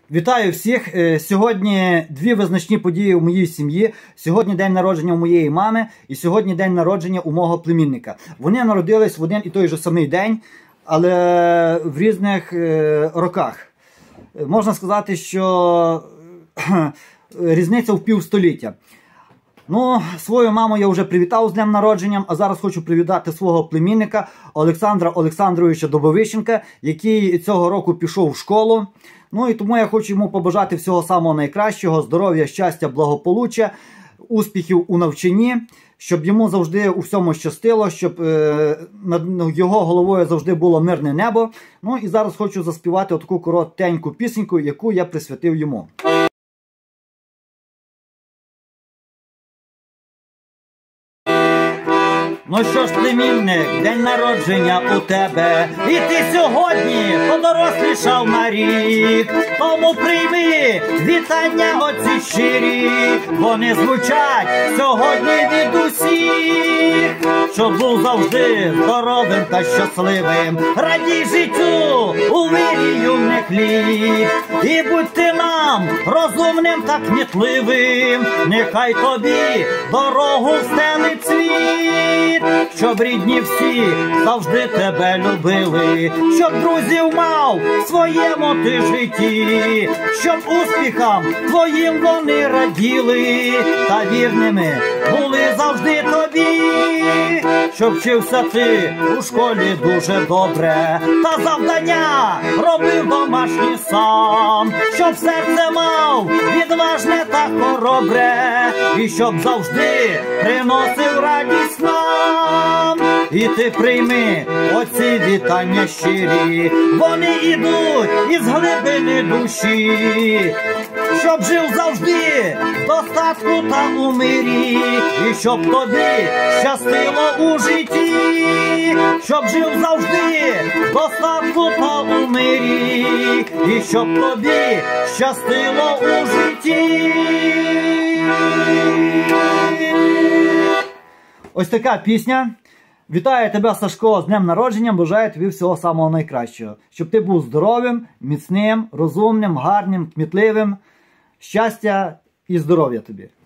Вітаю всіх! Сьогодні дві визначні події у моїй сім'ї. Сьогодні день народження у моєї мами і сьогодні день народження у мого племінника. Вони народились в один і той же самий день, але в різних роках. Можна сказати, що різниця в півстоліття. Ну, свою маму я вже привітав з днем народження, а зараз хочу привітати свого племінника Олександра Олександровича Добовищенка, який цього року пішов в школу. Ну і тому я хочу йому побажати всього самого найкращого, здоров'я, щастя, благополуччя, успіхів у навчанні, щоб йому завжди у всьому щастило, щоб над його головою завжди було мирне небо. Ну і зараз хочу заспівати таку коротеньку пісеньку, яку я присвятив йому. Ну що ж, племінник, день народження у тебе, і ти сьогодні подорослішав на рік. Тому прийми вітання оці щирі, вони звучать сьогодні від усіх. Щоб був завжди здоровим та щасливим, радій життю у вирі юних літ. І будь ти нам розумним та кмітливим, нехай тобі дорогу встелить світ. Щоб рідні всі завжди тебе любили, щоб друзів мав в своєму ти житті, щоб успіхам твоїм вони раділи, та вірними були завжди тобі. Щоб вчився ти у школі дуже добре, та завдання робив домашні сам, щоб серце мав відважне та хоробре, і щоб завжди приносив радість нам. І ти прийми оці вітання щирі, вони ідуть із глибини душі. Щоб жив завжди в достатку та у мирі, і щоб тобі щастило у житті. Щоб жив завжди в достатку та у мирі, і щоб тобі щастило у житті. Ось така пісня. Вітаю тебе, Сашко, з днем народження, бажаю тобі всього самого найкращого. Щоб ти був здоровим, міцним, розумним, гарним, кмітливим. Щастя і здоров'я тобі.